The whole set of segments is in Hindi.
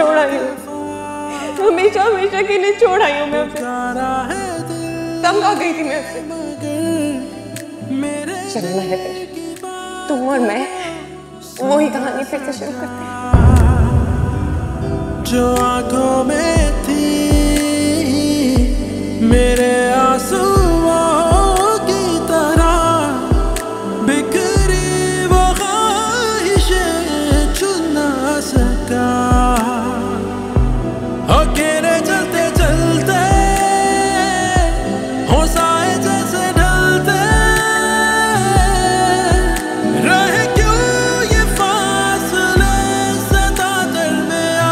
छोड़ आई हूँ, हमेशा हमेशा के लिए छोड़ आई हूँ मैं उसे। तंग आ गई थी मैं उससे। चलो महक, तुम और मैं वही कहानी फिर से शुरू करते हैं। जो आंखों में थी मेरे आंसुओं की तरह बिखरी वो ख्वाहिशें छू ना सका। अकेले चलते चलते हो साए जैसे ढलते रहे क्यों ये फासले सदा दरमियां।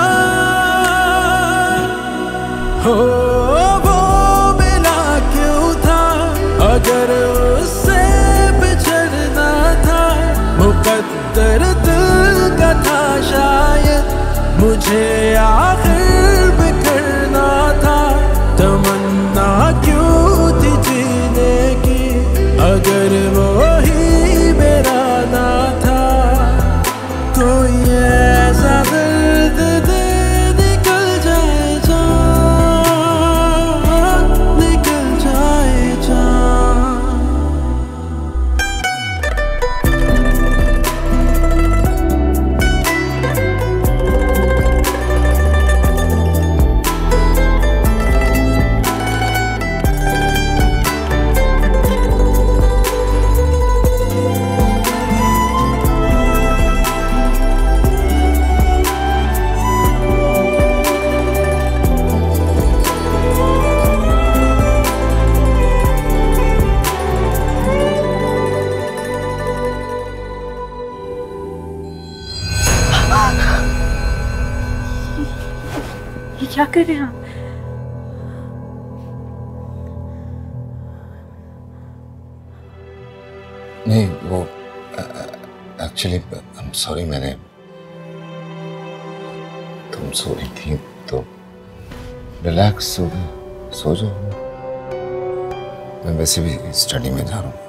हो वो मिला क्यों था अगर उससे बिछड़ना था। मुकद्दर दिल का था शायद मुझे आखिर बिखरना था। तमन्ना क्यों थी जीने की अगर वो ही मेरा ना था। कोई ऐसा दर्द दे निकल जाए जान, निकल जाए जान। ये क्या कर रहे हैं आप? नहीं वो एक्चुअली आई एम सॉरी, मैंने तुम सो रही थी तो रिलैक्स हो गई, सो जाओ। मैं वैसे भी स्टडी में जा रहा हूँ।